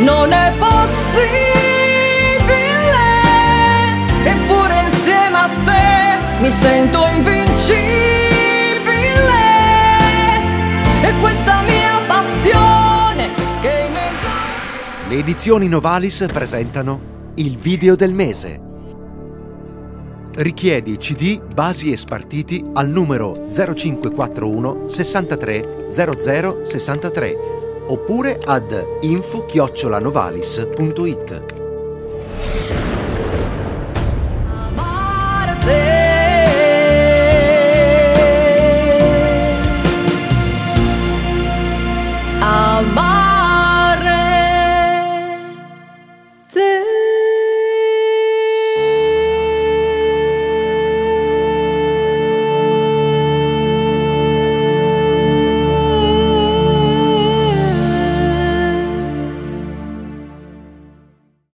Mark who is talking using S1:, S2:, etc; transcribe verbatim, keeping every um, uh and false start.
S1: non è possibile, eppure insieme a te mi sento invincibile, e questa mia passione che inesorabile.
S2: Le edizioni Novalis presentano il video del mese. Richiedi C D, basi e spartiti al numero zero cinque quattro uno sessantatré zero zero sessantatré oppure ad info chiocciola novalis punto it.
S1: Amarte.